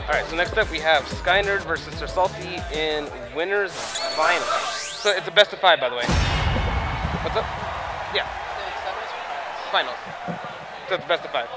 Alright, so next up we have Skynerd versus Sir Salty in Winners Finals. So it's a best of 5, by the way. What's up? Yeah. Finals. So it's best of 5.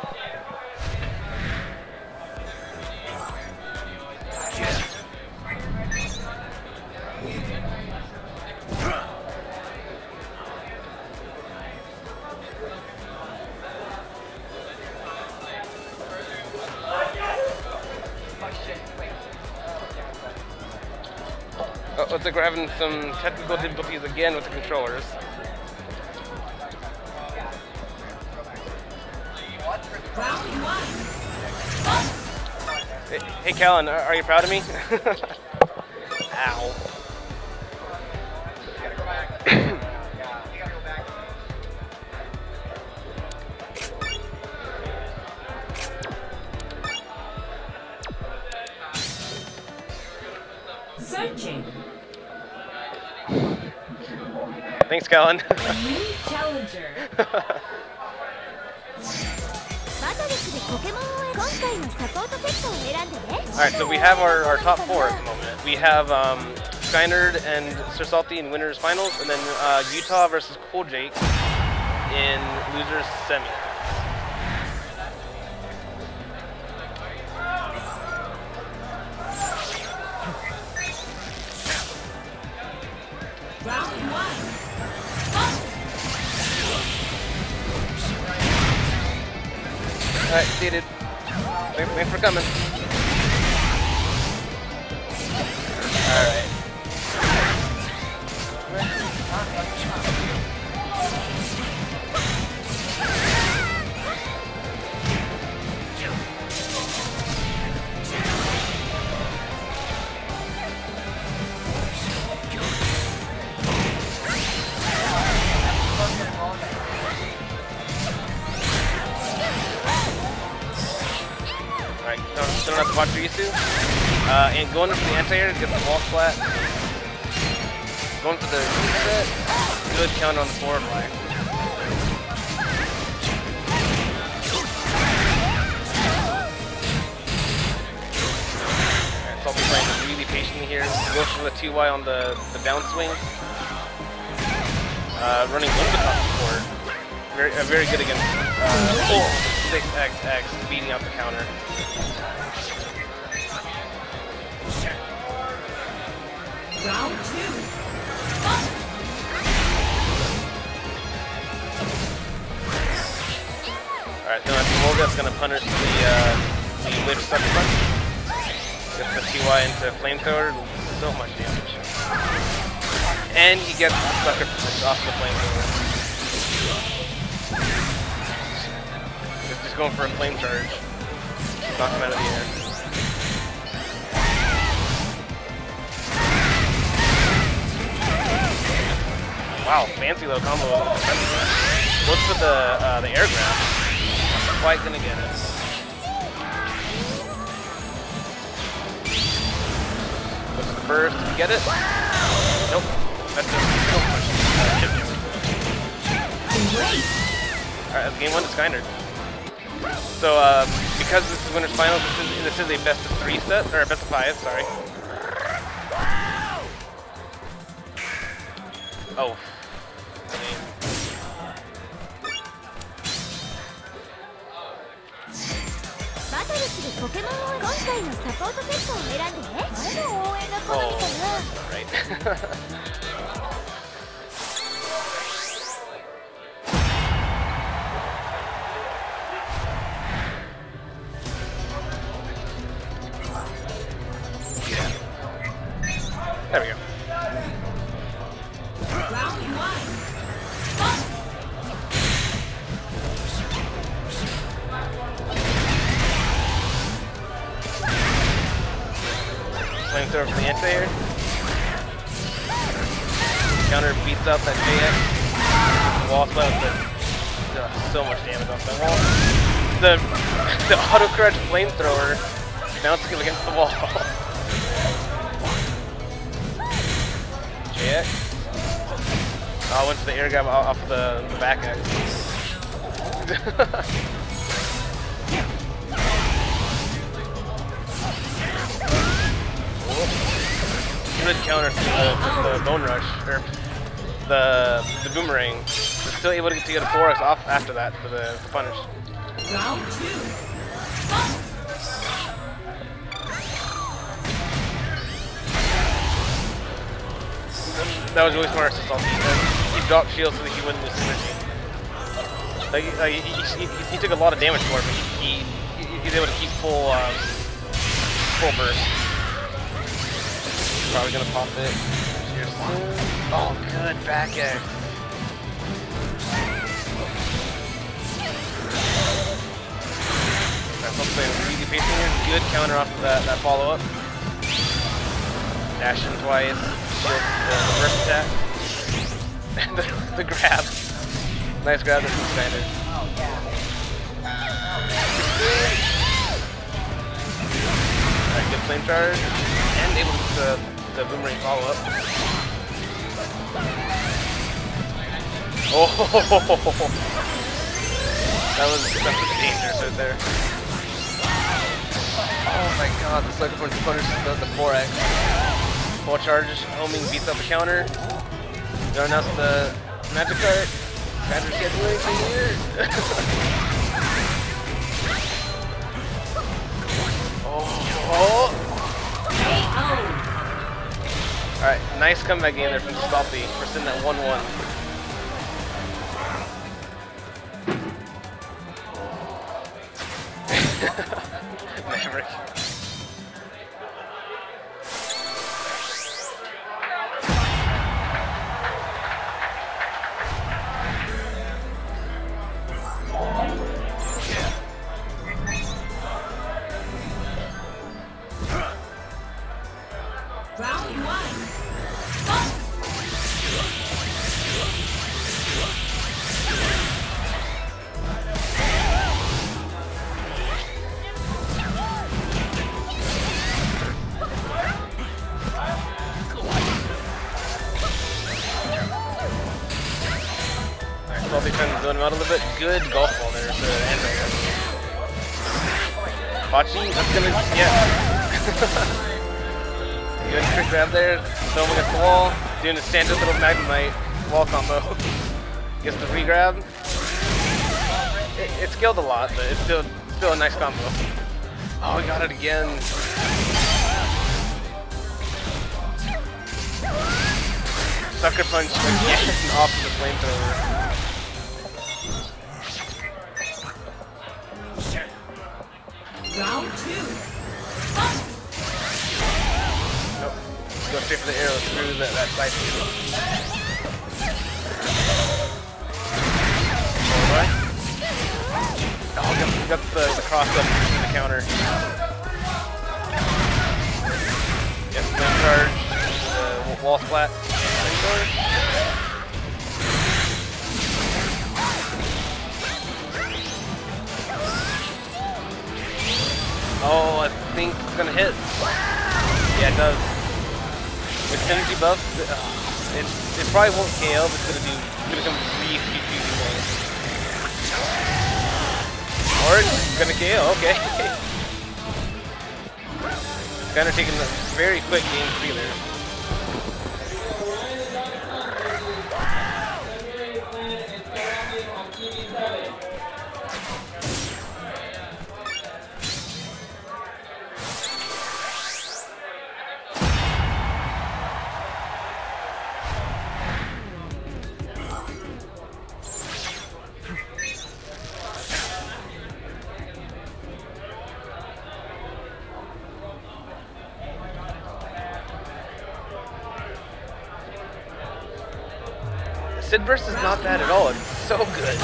Oh, looks like we're having some technical difficulties again with the controllers. Hey Callan, are you proud of me? Ow. Searching. Thanks, Callan. New challenger. Alright, so we have our top 4 at the moment. We have Skynerd and Sir Salty in Winners Finals, and then Utah versus Cool Jake in Losers Semi. Round 1. Alright, seated. Thanks for coming. Alright. Alright, don't have to watch Ryusu. And going for the anti-air to get the wall flat. Going for the reset. Good counter on the forward line. Alright, Salty playing really patiently here. Goes for the 2Y on the down swing. Running a little bit off the court. Very good against 6XX, beating out the counter. Round 2. Alright, so Morga's gonna punish the whip sucker punch. Gets the TY into flamethrower, so much damage. And he gets the sucker punch off the flamethrower. Just going for a flame charge. Knock him out of the air. Wow, fancy little combo. Looks for the air grab. Not quite gonna get it. Looks for the burst. Did you get it? Nope. That's just so much. Alright, that's game 1 to Skynerd. So, because this is Winners Finals, this is a best of 3 set, or a best of 5, sorry. Oh. Right. There we go. Round 1. Flamethrower for the anti-air. Counter beats up that JX. Wall splat does so much damage off that wall. The auto crutch flamethrower bouncing against the wall. JX. Oh, I went for the air grab off the back X. good counter to the Bone Rush, or the Boomerang. But still able to get a 4X off after that for the punish. Round 2. Fight! That was really smart, Salty. He dropped shield so that he wouldn't lose synergy. He took a lot of damage for it, but he's able to keep full burst. Probably gonna pop it. Cheers. Oh, good back X. That's what I'm saying. Easy pacing here. Good counter off of that follow up. Dash in twice. Shield the first attack. And the grab. Nice grab that's expanded. Alright, good flame charge. And able to get the Boomerang follow up. Oh, that's dangerous right there. Oh my god, the Sucker Punch punishes the 4X. Full charge, homing beats up a counter. Don't announce the magic card. Magic can't do anything here. Oh. Alright, nice comeback game there from Salty. We're sitting at 1-1. Maverick. Round 1. Salty trying to zone him out a little bit. Good golf ball there for the anti-air. Bocce, that's gonna, yeah. Good trick grab there. Throw him against the wall. Doing a standard little Magnemite wall combo. Gets the re-grab. It scaled a lot, but it's still a nice combo. Oh, we got it again. Sucker punch again off the flamethrower. Round 2. Nope. Go straight for the arrow through that side speed. Alright. Oh, we got the cross up in the counter. Yes, flame charge. The wall splat. Flame charge. Oh, I think it's gonna hit. Yeah, it does. With synergy buff, it probably won't KO, but it's gonna come really confusing. Or it's gonna KO. Okay. Kind of taking a very quick game 3 there. Sid Burst is not bad at all. It's so good.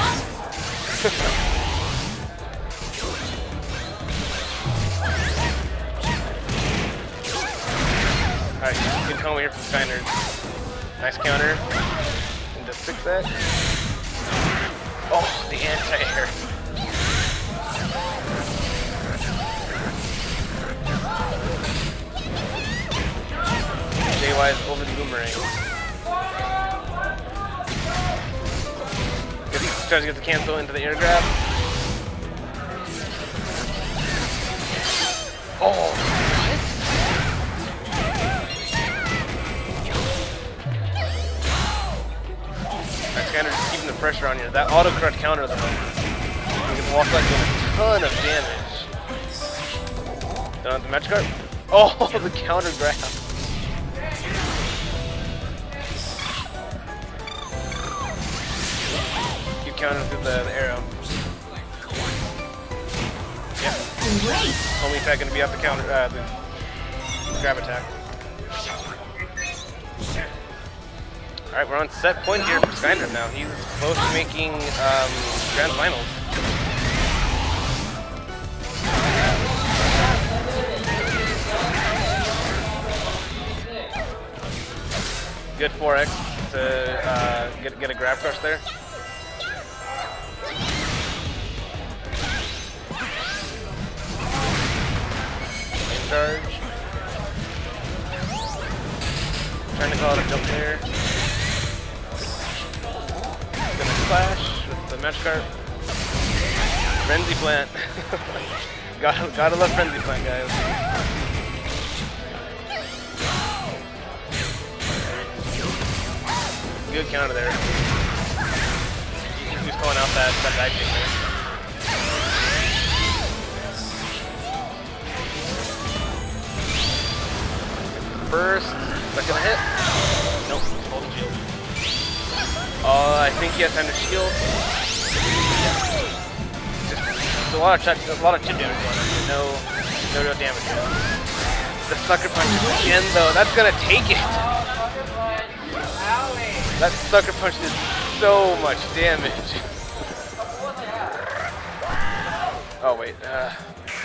Alright, good combo here from Steiner. Nice counter. Into 6-set. Oh, the anti-air. JY's over the Boomerang. Tries to get the cancel into the air grab. Oh, what? putting the pressure on you. That auto correct counter though. You can walk like a ton of damage. Done with the match card? Oh, the counter grab. Keep countering through the arrow. Yep. Great. Only attack gonna be out the counter, the grab attack. Alright, we're on set point here for Skydrift now. He's close to making Grand Finals. Good 4x to get a grab crush there. In charge. Trying to call it a jump there. Gonna clash with the match card. Frenzy plant. gotta love frenzy plant, guys. Good counter there. He's calling out that dive kick there. First, that's gonna hit. Nope, he's holding shield. I think he has time to shield. Just a lot of chip damage going on. No real damage. The sucker punch again though. That's gonna take it. That sucker punch did so much damage. Oh wait,